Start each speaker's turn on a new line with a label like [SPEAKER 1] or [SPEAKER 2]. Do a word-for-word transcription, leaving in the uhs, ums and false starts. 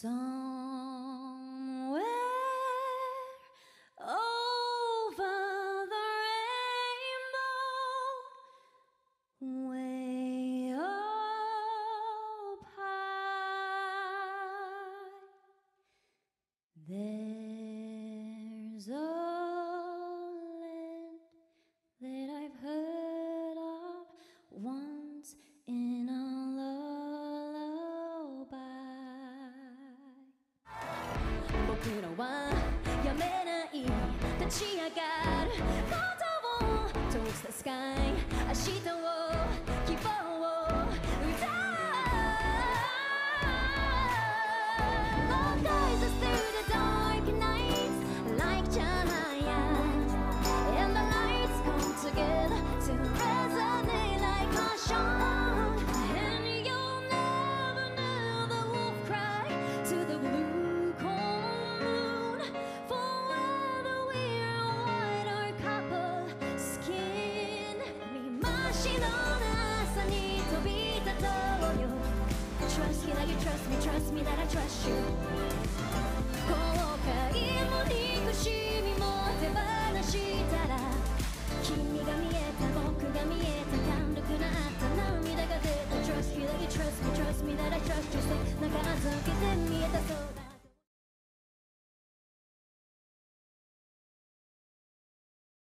[SPEAKER 1] Somewhere over the rainbow, way up high, there's a land that I've heard of once in a lullaby. 僕らはやめない立ち上がることを Towards the sky 明日を希望を歌う Love guides us through the dark nights like giants, and the lights come together to resonate like a song. And you'll never know the wolf cry to the blue corn moon, for whether we're white or copper skin. 見ましろな朝に飛び立とうよ Trust me that you trust me, trust me that I trust you. 後悔も憎しみも手放したら君が見えた僕が見えた